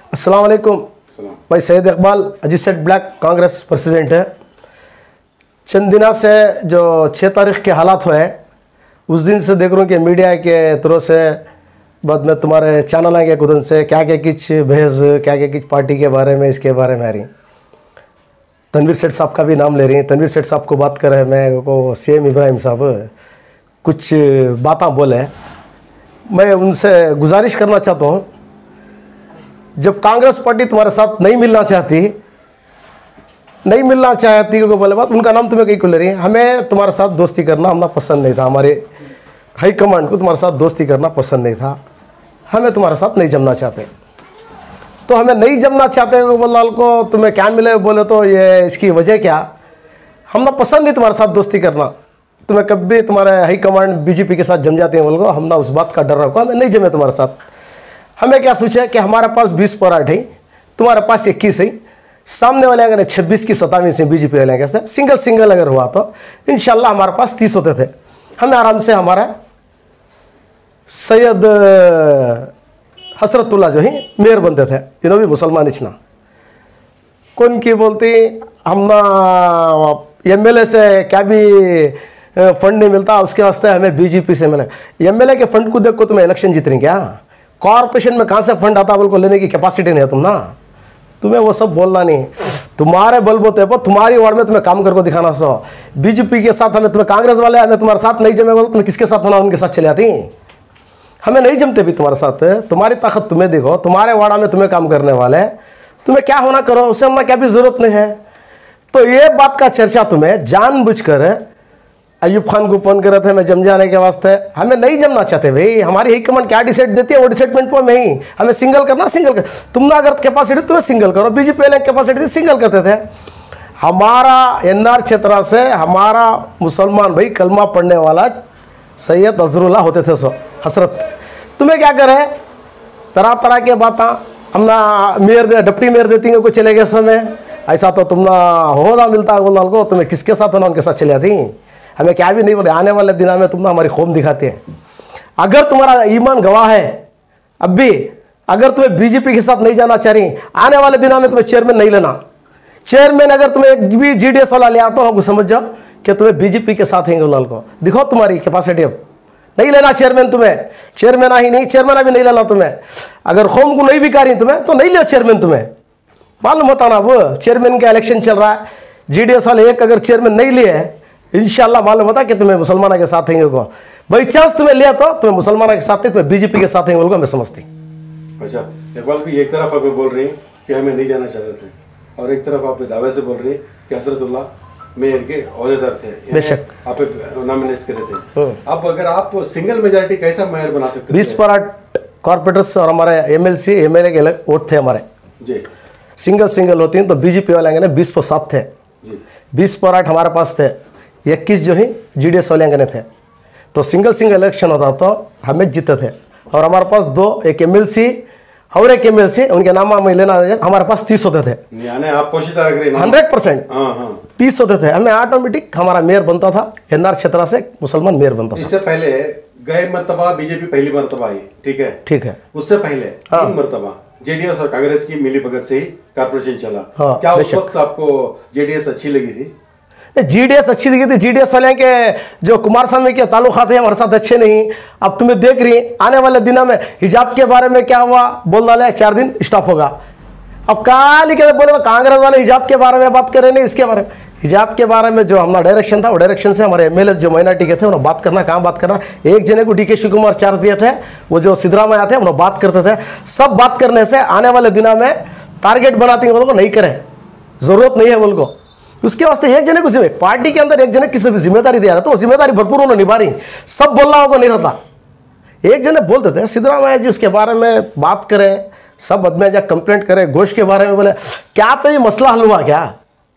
अस्सलाम वालेकुम। मैं सैयद इकबाल अजीत सेठ ब्लैक कांग्रेस प्रेसिडेंट है। चंद दिनों से जो 6 तारीख के हालात हुए उस दिन से देख रहा हूँ कि मीडिया के थ्रू से बाद में तुम्हारे चैनल के कुदन से क्या क्या किच बहस क्या क्या किच पार्टी के बारे में इसके बारे में आ रही। तनवीर सेठ साहब का भी नाम ले रही हैं। तनवीर सेठ साहब को बात कर रहे हैं, मैं को सीएम इब्राहिम साहब कुछ बातें बोले। मैं उनसे गुजारिश करना चाहता हूँ, जब कांग्रेस पार्टी तुम्हारे साथ नहीं मिलना चाहती क्योंकि बोले बात उनका नाम तुम्हें कहीं को ले रही है। हमें तुम्हारे साथ दोस्ती करना हमने पसंद नहीं था, हमारे हाई कमांड को तुम्हारे साथ दोस्ती करना पसंद नहीं था। हमें तुम्हारे साथ नहीं जमना चाहते, तो हमें नहीं जमना चाहते बोलाल को तुम्हें क्या मिले बोले तो ये इसकी वजह क्या, हमने पसंद नहीं तुम्हारे साथ दोस्ती करना। तुम्हें कभी तुम्हारे हाई कमांड बीजेपी के साथ जम जाते हैं बोल को, हमने उस बात का डर रखो, हमें नहीं जमे तुम्हारे साथ। हमें क्या सोचा कि हमारे पास 20 पॉइंट है, तुम्हारे पास 21 है, सामने वाले अगर 26 की 27 से बीजेपी वाले कैसे सिंगल अगर हुआ तो इंशाल्लाह हमारे पास 30 होते थे। हमें आराम से हमारा सैयद हसरतुल्ला जो है मेयर बनते थे, इन्हों भी मुसलमान इचना कौन की बोलती हम ना एमएलए से क्या भी फंड नहीं मिलता, उसके वास्ते हमें बीजेपी से मिले। एमएलए के फंड को देखो तुम्हें इलेक्शन जीत रही क्या, कॉर्पोरेशन में कहाँ से फंड आता बोल को लेने की कैपेसिटी नहीं है तुम ना, तुम्हें वो सब बोलना नहीं। तुम्हारे बलबूते पर तुम्हारी वार्ड में तुम्हें काम करके दिखाना सो। बीजेपी के साथ हमें तुम्हें कांग्रेस वाले हमें तुम्हारे साथ नहीं जमे बोलो, तुम्हें किसके साथ होना उनके साथ चले आती। हमें नहीं जमते भी तुम्हारे साथ, तुम्हारी ताकत तुम्हें देखो, तुम्हारे वाड़ा में तुम्हें काम करने वाले, तुम्हें क्या होना करो, उससे हमें क्या भी जरूरत नहीं है। तो ये बात का चर्चा तुम्हें जानबूझकर अयूब खान को फोन कर रहे थे मैं जम जाने के वास्ते। हमें नहीं जमना चाहते भाई, हमारी हाई कमांड क्या डिसाइड देती है वो डिसाइडमेंट पर नहीं, हमें सिंगल करना सिंगल कर। तुमने अगर कैपेसिटी तुम्हें सिंगल करो, बीजेपी वाले कैपेसिटी थी सिंगल करते थे। हमारा एनआर क्षेत्र से हमारा मुसलमान भाई कलमा पढ़ने वाला सैयद अजरुल्लाह होते थे सो हसरत, तुम्हें क्या करे तरह तरह के बातें हमना मेयर डिप्टी मेयर देती हैं को चले गए समय, ऐसा तो तुमना होदा मिलता गोलाल को, तुम्हें किसके साथ होना उनके साथ चले आती। हमें क्या भी नहीं बोले, आने वाले दिनों में तुम हमारी खौम दिखाते हैं। अगर तुम्हारा ईमान गवाह है, अब भी अगर तुम्हें बीजेपी के साथ नहीं जाना चाह रही, आने वाले दिनों में तुम्हें चेयरमैन नहीं लेना। चेयरमैन अगर तुम्हें एक भी जीडीएस वाला ले आता हो समझ जाओ कि तुम्हें बीजेपी के साथ हैं गोलाल को, दिखाओ तुम्हारी कैपेसिटी। अब नहीं लेना चेयरमैन, तुम्हें चेयरमैन ही नहीं, चेयरमैन अभी नहीं लेना तुम्हें। अगर कौम को नहीं भी रही तुम्हें तो नहीं ले चेयरमैन, तुम्हें मालूम होता ना वो चेयरमैन का इलेक्शन चल रहा है, जीडीएस वाले एक अगर चेयरमैन नहीं लिए इंशाल्लाह मालूम होता कि तुम्हें मुसलमानों के साथ हैं को, बाई चांस तुम्हें लिया तो तुम्हें मुसलमानों के साथ नहीं, तुम्हें बीजेपी के साथ हैं बोल को मैं समझती। अच्छा इकबाल भी एक तरफ आप बोल रही हैं कि हमें नहीं जाना चाह रहे थे, और एक तरफ आप दावे से बोल रही हैं कि हसरतुल्लाह मेयर के ओहदेदार थे, बेशक आप नॉमिनेट करे थे। अब अगर आप सिंगल मेजॉरिटी कैसा मेयर बना सकते हैं? 20 कॉर्पोरेटर्स और हमारे एमएलसी एमएलए के अलग वोट थे हमारे जी, सिंगल होती हैं तो बीजेपी वाले ने 20 पर 7 थे, 20 हमारे पास थे, 21 जो है जीडीएस वाले ने थे। तो सिंगल इलेक्शन होता तो हमें जीते थे, और हमारे पास 2 एक एमएलसी और एक एमएलसी उनके नाम में लेना हमारे पास 30 होते थे। यानी आप पोशीदा रख रहे हैं 100% 30 होते थे, हमें ऑटोमेटिक हमारा मेयर बनता था, एनआर क्षेत्र से मुसलमान मेयर बनता था। इससे पहले गए मर्तबा बीजेपी पहली मर्तबा आई, ठीक है, उससे पहले 3 मर्तबा जेडीएस और कांग्रेस की मिली भगत से ही कॉर्पोरेशन चला। क्या उस वक्त आपको जेडीएस अच्छी लगी थी? जीडीएस अच्छी लगी थी, जीडीएस वाले के जो कुमार स्वामी के ताल्लुकात हैं हमारे साथ अच्छे नहीं। अब तुम्हें देख रही आने वाले दिनों में हिजाब के बारे में क्या हुआ बोल डाले, 4 दिन स्टॉप होगा। अब कहा लिखे बोले तो कांग्रेस वाले हिजाब के बारे में बात करें नहीं, इसके बारे में हिजाब के बारे में जो हमारा डायरेक्शन था वो डायरेक्शन से हमारे एमएलए जो माइनॉरिटी के थे उन्होंने बात करना, कहाँ बात करना। एक जने को डीके शिव कुमार चार्ज दिए थे, वो जो सिद्धरामैया थे उन्होंने बात करते थे। सब बात करने से आने वाले दिनों में टारगेट बनाते हैं बोल को नहीं करें, जरूरत नहीं है बोल को। उसके वास्ते एक जने को पार्टी के अंदर एक जने किसी भी जिम्मेदारी दिया तो वो जिम्मेदारी भरपूर उन्होंने निभा रही, सब बोलना होगा नहीं रहता। एक जने बोलते थे सिद्धरामैया जी उसके बारे में बात करें, सब आदमी जा कंप्लेंट करें घोष के बारे में, बोले क्या तो ये मसला हल हुआ क्या,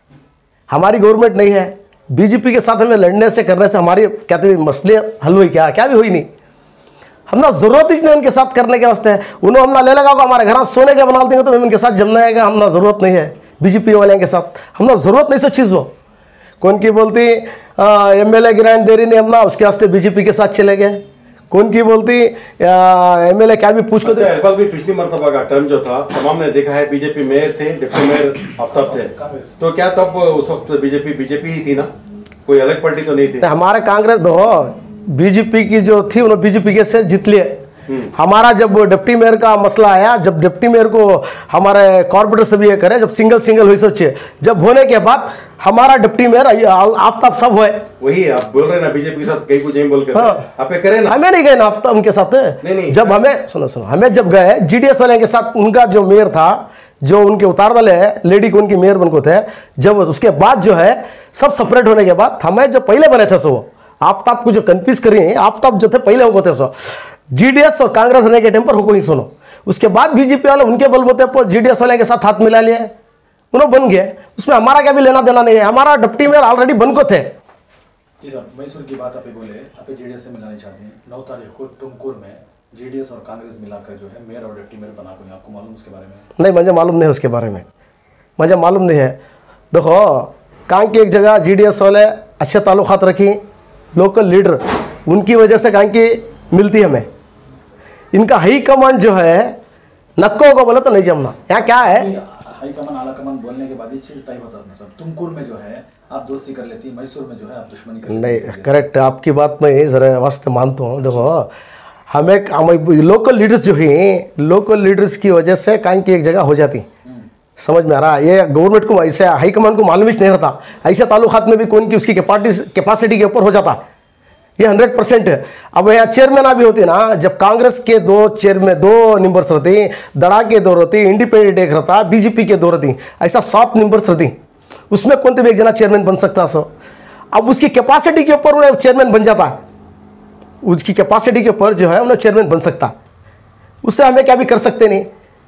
हमारी गवर्नमेंट नहीं है, बीजेपी के साथ हमें लड़ने से करने से हमारी कहते मसले हल हुई क्या भी हुई नहीं। हमने जरूरत ही नहीं उनके साथ करने के वास्ते, उन्होंने हमने ले लगा हमारे घर सोने के बना देंगे तो हम उनके साथ जमना है, हमने जरूरत नहीं है बीजेपी वाले के साथ, हमने जरूरत नहीं सब चीज़। वो कौन की बोलती एमएलए ग्रांट दे रही नहीं हमना, उसके वास्ते बीजेपी के साथ चले गए। कौन की बोलती एमएलए क्या भी पूछ को अच्छा इकबाल भी पिछली मर्तबा का टर्म जो था तमाम ने देखा है बीजेपी मेयर थे, डिप्टी मेयर आफ्ताब थे, तो क्या तब उस वक्त बीजेपी ही थी ना, कोई अलग पार्टी तो नहीं थी? हमारे कांग्रेस दो बीजेपी की जो थी उन्होंने बीजेपी के से जीत लिए। हमारा जब डिप्टी मेयर का मसला आया, जब डिप्टी मेयर को हमारे कॉर्पोरेटर से भी ये करे, जब सिंगल हुई सोचिए, जब होने के बाद हमारा डिप्टी मेयर आफ्ताब सब हुए। वही आप बोल रहे हैं ना बीजेपी के साथ कई कुछ नहीं बोल कर आप करे ना। हमें नहीं गए ना आफ्ताब उनके साथ। नहीं, जब हमें सुनो हमें जब गए जीडीएस वाले के साथ, उनका जो मेयर था, जो उनके उतार दले है लेडी को उनकी मेयर बन को थे, जब उसके बाद जो है सब सेपरेट होने के बाद हमें जो पहले बने थे सो आफ्ताब को जो कंफ्यूज करिए, आफ्ताब जो थे पहले हो थे सो जीडीएस और कांग्रेस रहने के टाइम पर हो ही सुनो, उसके बाद बीजेपी वाले उनके बलबूते पर जीडीएस वाले के साथ हाथ मिला लिया, उन्होंने बन गए, उसमें हमारा क्या भी लेना देना नहीं है, हमारा डिप्टी मेयर ऑलरेडी बन को थे। जी सर, मैसूर की बात आप बोले, आप जेडीएस से मिलाना चाहते हैं, 9 तारीख को तुमकुर में जेडीएस और कांग्रेस मिलाकर जो है मेयर और डिप्टी मेयर बना को, आपको मालूम उसके बारे में? नहीं, मुझे मालूम नहीं है उसके बारे में, मुझे मालूम नहीं है। देखो कहाँ की एक जगह जीडीएस वाले अच्छे ताल्लुकात रखी, लोकल लीडर उनकी वजह से कहाँ की मिलती हमें, इनका हाई कमांड जो है नक्को को बोले तो नहीं जमना। यहाँ क्या है, हाई कमान आला कमान बोलने के बाद ही तय होता है सर। तुमकुर में जो है आप दोस्ती कर लेती, मैसूर में जो है आप दुश्मनी कर नहीं, करेक्ट आपकी बात मैं जरा वास्ते मानता हूँ। देखो हमें लोकल लीडर्स जो हैं, लोकल लीडर्स की वजह से कहीं की एक जगह हो जाती, समझ में आ रहा है। ये गवर्नमेंट को ऐसे हाई कमान को मालूम ही नहीं रहता, ऐसे ताल्लुकात में भी कौन की उसकी कैपेसिटी के ऊपर हो जाता, ये 100% है। अब यहाँ चेयरमैन अभी होती ना, जब कांग्रेस के 2 चेयरमैन 2 नंबर्स रहती, दड़ा के 2 रहती, इंडिपेंडेंट एक रहता, बीजेपी के 2 रहती, ऐसा 7 नंबर्स रहती, उसमें कौन भी एक जना चेयरमैन बन सकता सो। अब उसकी कैपेसिटी के ऊपर उन्हें चेयरमैन बन जाता, उसकी कैपेसिटी के ऊपर जो है उन्हें चेयरमैन बन सकता, उससे हमें क्या भी कर सकते नहीं।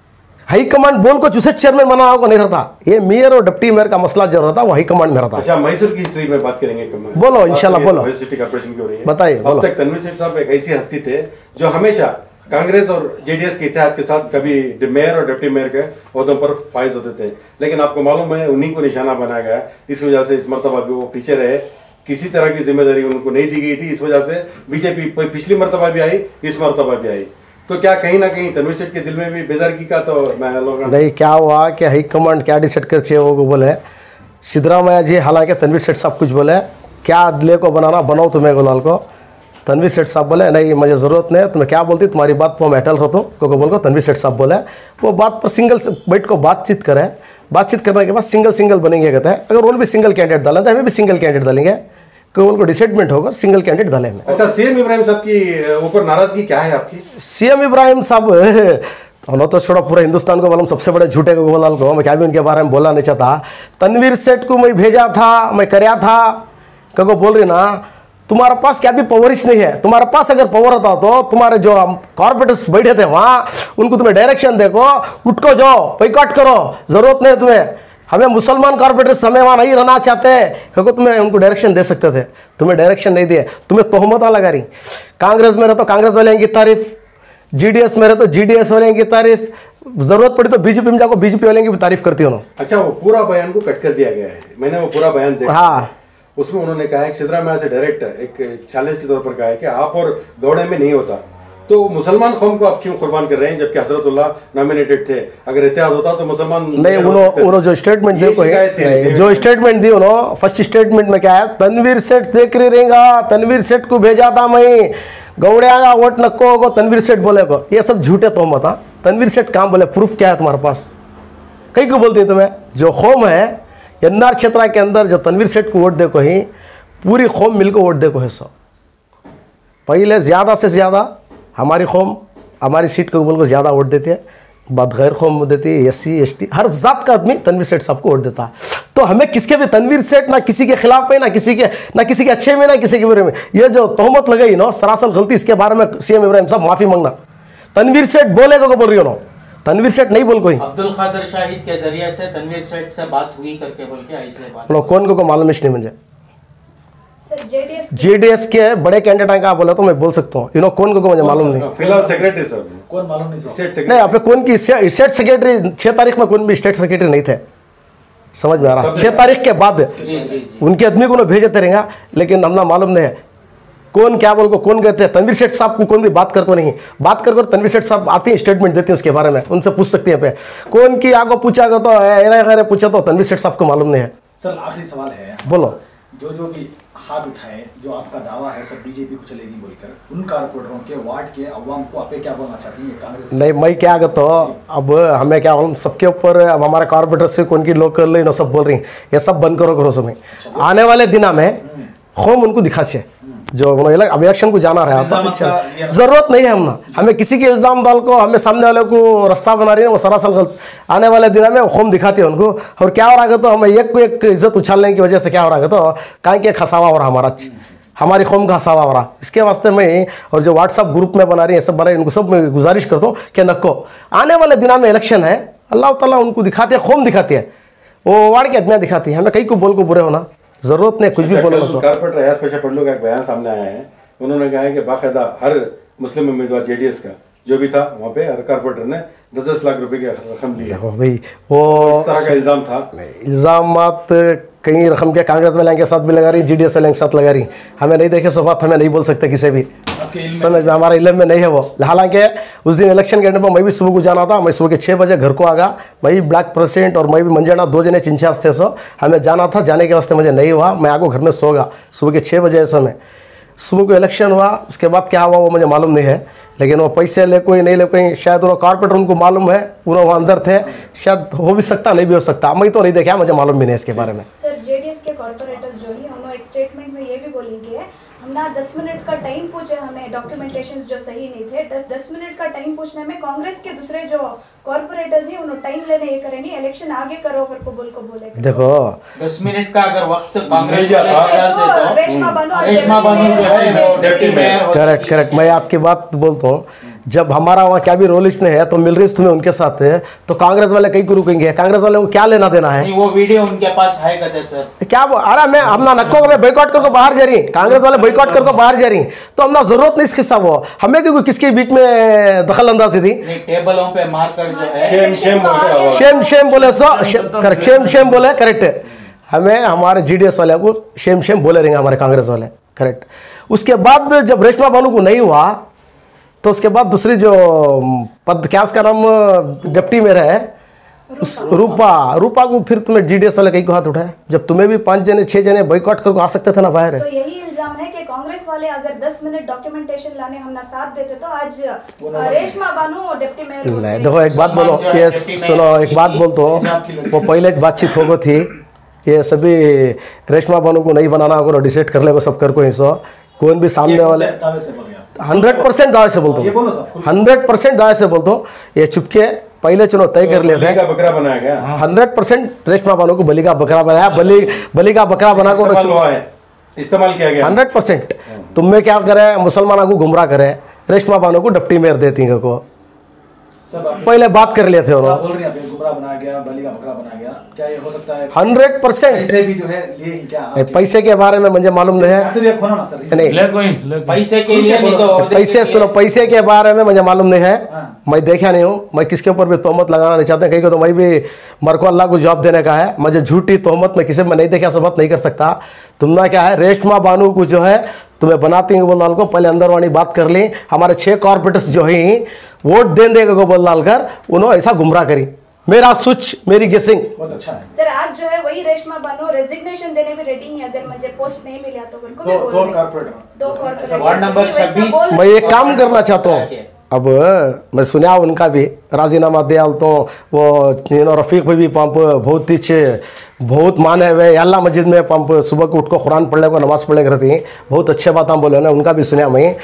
हाई कमांड बोल को जिसे चेयरमैन बनाना को नहीं रहता, ये मेयर और डिप्टी मेयर का मसला जो रहता वो हाई कमांड में रहता। अच्छा मैसूर की हिस्ट्री में बात करेंगे, बोलो इंशाल्लाह बोलो। सिटी कॉर्पोरेशन की हो रही है, बताइए। अब तक तनवीर सेठ साहब एक ऐसी हस्ती थे जो हमेशा कांग्रेस और जेडीएस के इत्तेहाद के साथ कभी मेयर और डिप्टी मेयर के ओहदों पर फाइज होते थे, लेकिन आपको मालूम है उन्हीं को निशाना बनाया गया, इस वजह से इस मरतबा भी वो पीछे रहे, किसी तरह की जिम्मेदारी उनको नहीं दी गई थी, इस वजह से बीजेपी पिछली मरतबा भी आई, इस मरतबा भी आई। तो क्या कहीं ना कहीं तनवीर सेठ के दिल में भी बेजारगी का तो नहीं, क्या हुआ कि हाई कमांड क्या डिसाइड कर चाहिए वो बोले सिद्धरामैया जी, हालांकि तनवीर सेठ साहब कुछ बोले क्या दिले को बनाना बनाओ तुम्हें गुलाल को, तनवीर सेठ साहब बोले नहीं मुझे ज़रूरत नहीं, तुम्हें क्या बोलती तुम्हारी बात पर मैं अटल रहता हूँ, को बोल को तनवीर सेठ साहब बोले वो बात पर सिंगल बैठ को बातचीत करें, बातचीत करने के बाद सिंगल बनेंगे कहते हैं, अगर उन्होंने भी सिंगल कैंडिडेट डालें तो हमें भी सिंगल कैंडिडेट डालेंगे, को उनको डिसाइडमेंट होगा सिंगल कैंडिडेट डालेंगे। अच्छा सीएम इब्राहिम साहब की ऊपर नाराजगी क्या है आपकी? सीएम इब्राहिम साहब उन्होंने तो छोड़ा पूरा हिंदुस्तान को मालूम, सबसे बड़े झूठे को बोलाल को, मैं क्या भी उनके बारे में बोलना नहीं चाहता। तनवीर सेठ को मैं भेजा था, मैं कराया था, को बोल रही ना तुम्हारे पास क्या भी पावरिश नहीं है, तुम्हारे पास अगर पावर होता तो तुम्हारे जो कॉर्पोरेटर्स बैठे थे वहाँ उनको तुम्हें डायरेक्शन देखो, उठ को जाओ बाइकआउट करो, जरूरत नहीं तुम्हें, हमें मुसलमान कॉर्पोरेटर्स हमें वहाँ नहीं रहना चाहते, क्योंकि तुम्हें उनको डायरेक्शन दे सकते थे, तुम्हें डायरेक्शन नहीं दिए, तुम्हें तोहमत लगा रही। कांग्रेस में रहे तो कांग्रेस वाले की तारीफ, जीडीएस में रहे तो जीडीएस वाले की तारीफ, जरूरत पड़ी तो बीजेपी में जाकर बीजेपी वाले की भी तारीफ करती हूँ। अच्छा वो पूरा बयान को कट कर दिया गया है, मैंने वो पूरा बयान देखा। हाँ उसमें उन्होंने कहा है सिद्धरामैया से डायरेक्ट एक चैलेंज के तौर पर कहा है कि आप और गौड़े में नहीं होता, तो मुसलमान कौम को आप क्यों कुर्बान कर रहे हैं जबकि हजरतुल्लाह नॉमिनेटेड थे, अगर इत्तेहाद होता तो मुसलमान नहीं। उन्होंने जो स्टेटमेंट दी, जो स्टेटमेंट दी उन्होंने फर्स्ट स्टेटमेंट में क्या है, तनवीर सेठ देख रही रहेगा, तनवीर सेठ को भेजा था मैं, गौड़िया का वोट नक्को होगा तनवीर सेठ बोले को, ये सब झूठे तोहमत। तनवीर सेठ काम बोले, प्रूफ क्या है तुम्हारे पास, कहीं को बोलती है तुम्हें, जो कौम है एनआर क्षेत्र के अंदर जो तनवीर सेठ को वोट देखो ही पूरी कौम मिलकर वोट देखो है सब, पहले ज़्यादा से ज़्यादा हमारी कौम हमारी सीट को बोल को ज़्यादा वोट देती है, बाद गैर कौम देती है, एससी एसटी हर जात का आदमी तनवीर सेठ साहब को वोट देता है। तो हमें किसके भी तनवीर सेठ ना किसी के खिलाफ है ना किसी के अच्छे में ना किसी के बुरे में, ये जो तोहमत लगाई ना सरासर गलती, इसके बारे में सीएम इब्राहिम साहब माफ़ी मांगना। तनवीर सेठ बोलेगा को बोल रही हो ना, तनवीर सेठ नहीं बोल कोई। अब्दुल खादर शाहिद के जरिए से तनवीर सेठ से बात हुई करके बोल के ऐसे बात कौन को मालूम नहीं मुझे, जेडीएस के बड़े कैंडिडेट का बोला तो मैं बोल सकता हूँ, यू नो कौन को मुझे मालूम नहीं। फिलहाल सेक्रेटरी सर कौन मालूम नहीं, स्टेट सेक्रेटरी नहीं, आपने कौन की स्टेट सेक्रेटरी 6 तारीख में कौन भी स्टेट सेक्रेटरी नहीं थे, समझ में आ रहा, 6 तारीख के बाद उनके आदमी को भेजते रहेंगे, लेकिन हमने मालूम नहीं है कौन क्या बोल को कौन कहते हैं, तनवीर सेठ साहब को कौन भी बात कर को नहीं, बात कर तनवीर सेठ साहब आते हैं, स्टेटमेंट देते हैं उसके बारे में, उनसे पूछ सकते हैं पे। कौन की आगो पूछा गया तो एरा पूछा तो तनवीर सेठ साहब को मालूम नहीं है। सर आखिरी सवाल है, बोलो। जो भी हाथ उठाए, जो आपका दावा है सब बीजेपी को चलेगी बोलकर, उन कारपोरेटरों के वार्ड के अवाम को आप क्या बोलना चाहती हैं कांग्रेस? नहीं मैं क्या तो अब हमें क्या बोलूं, सबके ऊपर अब हमारे कारपोरेटर से कौन की लोकल इन सब बोल रही हैं, ये सब बंद करो करो समय आने वाले दिना में होम उनको दिखा चाहिए। जो अब इलेक्शन को जाना रहा है, जरूरत नहीं है हमना, हमें किसी के इल्जाम डाल को हमें सामने वाले को रास्ता बना रही है, वो सरासर गलत। आने वाले दिन में होम दिखाते हैं उनको, और क्या हो रहा है तो हमें एक को एक इज्जत उछालने की वजह से क्या हो रहा है तो कहीं के खसावा हो रहा हमारा, हमारी कौम का हसावा हो रहा। इसके वास्ते मैं और जो व्हाट्सअप ग्रुप में बना रही है सब बना रही, इनको सब मैं गुजारिश करता हूँ कि नको आने वाले दिनों में इलेक्शन है, अल्लाह ताला उनको दिखाते हैं, कौम दिखाती है, वो वार्ड के आदमियाँ दिखाती है, हमें कहीं को बोल को बुरे होना जरूरत नहीं, कुछ भी बोलो। कारपोरेटर अयाज पेशा पंडू का एक बयान सामने आया है, उन्होंने कहा है कि बाकायदा हर मुस्लिम उम्मीदवार जेडीएस का जो भी था वहाँ पे हर कारपोरेटर ने 10-10 लाख रुपए की रकम ली है। भाई वो इस तरह का इल्जाम था, इल्जाम कहीं रकम के कांग्रेस वाले के साथ भी लगा रही, जीडीएस वाले के साथ लगा रही, हमें नहीं देखे सो बात हमें नहीं बोल सकते किसी भी, समझ में हमारे इल्म में नहीं है वो। हालांकि उस दिन इलेक्शन के एंड पर मैं भी सुबह को जाना था, मैं सुबह के 6 बजे घर को आ गया, मैं भी ब्लॉक प्रेसिडेंट और मैं भी मंजना 2 जने इंचार्ज थे, सो हमें जाना था, जाने के वास्ते मुझे नहीं हुआ, मैं आगो घर में सो गया सुबह के 6 बजे समय। सुबह को इलेक्शन हुआ, उसके बाद क्या हुआ वो मुझे मालूम नहीं है, लेकिन वो पैसे ले कोई नहीं ले कोई, शायद वो कारपोरेटर उनको मालूम है, वो अंदर थे, शायद हो भी सकता नहीं भी हो सकता, मैं तो नहीं देखा, मुझे मालूम भी नहीं इसके बारे में। सर जेडीएस के कॉर्पोरेटर्स जो है उन्होंने एक स्टेटमेंट में ये भी बोलेंगे हमने 10 मिनट का टाइम पूछे, हमें डॉक्यूमेंटेशंस जो सही नहीं थे, 10 मिनट का टाइम पूछने में कांग्रेस के दूसरे जो कॉर्पोरेटर्स हैं उन्होंने टाइम लेने ये करे नहीं, इलेक्शन आगे करो कर को बोले। देखो 10 मिनट का अगर वक्त कांग्रेस रेशमा बानो जो है वो डिप्टी मेयर। करेक्ट मैं आपकी बात बोलता हूँ, जब हमारा वहाँ क्या भी रोलिस्ट नहीं है तो मिल रही तुम्हें उनके साथ है, तो कांग्रेस वाले कहीं को रुकेंगे, कांग्रेस वाले को क्या लेना देना है? वो वीडियो उनके पास है कहते सर, क्या अरे मैं हमना नक्को में बोयकॉट करके बाहर जा रही, कांग्रेस वाले बोयकॉट करके बाहर जा रही, तो हमना जरूरत नहीं इसके सब वो हमें क्यों किसके बीच में दखल अंदाजी थी, टेबलों पे मारकर जो है शेम बोले सो करेक्ट, शेम बोले करेक्ट, हमें हमारे जीडीएस वाले को शेम बोले रहेंगे हमारे कांग्रेस वाले करेक्ट। उसके बाद जब रेशमा बानो को नहीं हुआ तो उसके बाद दूसरी जो पद क्या उसका नाम डिप्टी मेयर है उस रूपा को फिर तुम्हें जीडीएस वाले कहीं को हाथ उठाए, जब तुम्हें भी 5 जने 6 जने बॉयकॉट करके आ सकते थे ना बाहर। तो यही इल्जाम है कि कांग्रेस वाले अगर 10 मिनट डॉक्यूमेंटेशन लाने हमने साथ देते तो आज रेशमा बानो डिप्टी मेयर नहीं। देखो एक बात बोलो, ये सुनो एक बात बोलता हूँ, वो पहले बातचीत हो गई थी, ये सभी रेशमा बानो को नहीं बनाना होगा डिसाइड कर ले सब कर को हिस्सा, कौन भी सामने वाले 100% दावे से बोलता हूँ, 100% दावे से बोलता हूँ, ये चुपके पहले चलो तय कर लिया था, बकरा बनाया गया 100% रेशमा बानो को बलि का बकरा बनाया, बलि का बकरा बना को इस्तेमाल किया गया 100%। तुम्हें क्या करे, मुसलमानों को गुमराह करे, रेशमा बानो को डिप्टी मेयर देती है को पहले बात कर लिए थे उन्होंने, बोल रही हैं गुमराह बनाया गया, बलि का बकरा बनाया गया, क्या ये हो सकता है? 100% पैसे भी जो है लिए ही क्या? पैसे के बारे में मुझे मालूम नहीं है, नहीं पैसे के लिए नहीं तो पैसे सुनो, पैसे के बारे में मुझे मालूम नहीं है, मैं देखा नहीं हूँ, मैं किसके ऊपर भी तोहमत लगाना नहीं चाहता, कहीं को तो मैं भी मर को अल्लाह को जवाब देने का है, मुझे झूठी तोहमत में किसी में नहीं देखा सब नहीं कर सकता। तुमना क्या है, रेशमा बानो को जो है तुम्हें बनाती हैं बोल डाल को, पहले अंदर वाली बात कर ली, हमारे 6 कॉर्पोरेटर्स जो हैं वोट देने को बोल डालकर उन्होंने ऐसा गुमराह करी, मेरा सोच मेरी गेसिंग। बहुत अच्छा है सर, आज जो है वही रेशमा बानो रेजिग्नेशन देने में रेडी है अगर मुझे पोस्ट नहीं मिला तो। दो कॉर्पोरेटर वार्ड नंबर 26 मैं एक काम करना चाहता हूँ, अब मैं सुना उनका भी राजीनामा दिया तो वो रफ़ीक भाई भी पंप बहुत ही बहुत माने हुए अल्लाह मस्जिद में पंप सुबह को उठ को कुरान पढ़ने को नमाज़ पढ़ने करती, बहुत अच्छे बात हम बोले ना, उनका भी सुना मैं।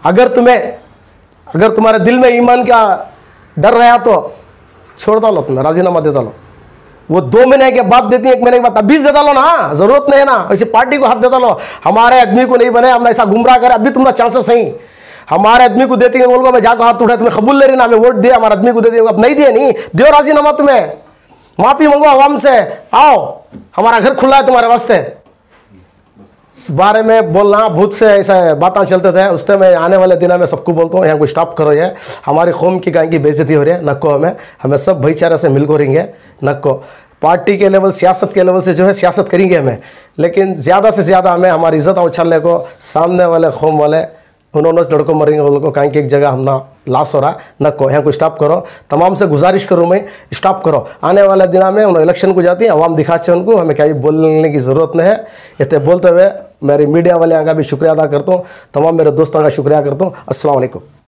अगर तुम्हारे दिल में ईमान का डर रहा तो छोड़ दो लो, तुम्हें राजीनामा दे डालो, वो 2 महीने के बाद देती है, 1 महीने के बाद अभी दे डालो ना, जरूरत नहीं है ना ऐसी पार्टी को हाथ दे डालो, हमारे आदमी को नहीं बने हम ऐसा गुमराह करे, अभी तुम्हारा चांसेस सही, हमारे आदमी को देती है बोल मैं जाकर हाथ उठाए तुम्हें कबूल ले रही ना, हमें वोट दिया हमारे आदमी को दे दिया, अब नहीं दिया नहीं दियो राजीनामा, तुम्हें माफी मांगो आवाम से, आओ हमारा घर खुला है तुम्हारे वास्ते। इस बारे में बोलना बहुत से ऐसा बातें चलते थे, उस टाइम मैं आने वाले दिनों में सबको बोलता हूँ यहाँ को स्टॉप करो, ये हमारी कौम की गाय की बेइज्जती हो रही है, नको हमें सब भाईचारे से मिलकर रहेंगे, नको पार्टी के लेवल, सियासत के लेवल से जो है सियासत करेंगे हमें, लेकिन ज़्यादा से ज़्यादा हमें हमारी इज़्ज़त और उछालने को सामने वाले कौम वाले उन्होंने लड़कों मरेंगे उनको कहीं की एक जगह हम ना लाश हो रहा न को यहाँ को स्टॉप करो। तमाम से गुजारिश करूँ मैं, स्टॉप करो। आने वाले दिनों में उन्हें इलेक्शन को जाती है, अवाम दिखाते हैं उनको, हमें क्या बोलने की ज़रूरत नहीं है। इतने बोलते हुए मेरी मीडिया वाले का भी शुक्रिया अदा करता हूँ, तमाम मेरे दोस्तों का शुक्रिया करता हूँ। अस्सलाम वालेकुम।